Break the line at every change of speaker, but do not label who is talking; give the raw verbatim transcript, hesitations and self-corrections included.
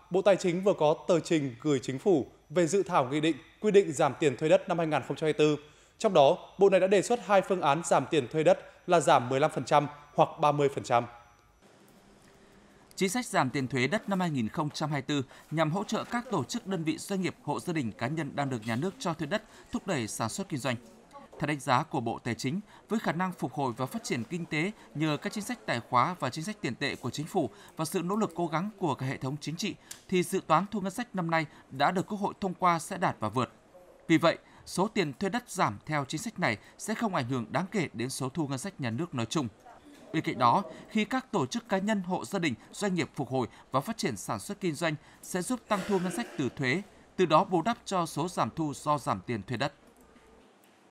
Bộ Tài chính vừa có tờ trình gửi Chính phủ về dự thảo nghị định quy định giảm tiền thuê đất năm hai nghìn không trăm hai mươi tư. Trong đó, Bộ này đã đề xuất hai phương án giảm tiền thuê đất là giảm mười lăm phần trăm hoặc ba mươi phần trăm.
Chính sách giảm tiền thuế đất năm hai nghìn không trăm hai mươi tư nhằm hỗ trợ các tổ chức, đơn vị, doanh nghiệp, hộ gia đình, cá nhân đang được nhà nước cho thuê đất, thúc đẩy sản xuất kinh doanh. Theo đánh giá của Bộ Tài chính, với khả năng phục hồi và phát triển kinh tế nhờ các chính sách tài khóa và chính sách tiền tệ của Chính phủ và sự nỗ lực cố gắng của cả hệ thống chính trị, thì dự toán thu ngân sách năm nay đã được Quốc hội thông qua sẽ đạt và vượt. Vì vậy, số tiền thuê đất giảm theo chính sách này sẽ không ảnh hưởng đáng kể đến số thu ngân sách nhà nước nói chung. Bên cạnh đó, khi các tổ chức, cá nhân, hộ gia đình, doanh nghiệp phục hồi và phát triển sản xuất kinh doanh sẽ giúp tăng thu ngân sách từ thuế, từ đó bù đắp cho số giảm thu do giảm tiền thuê đất.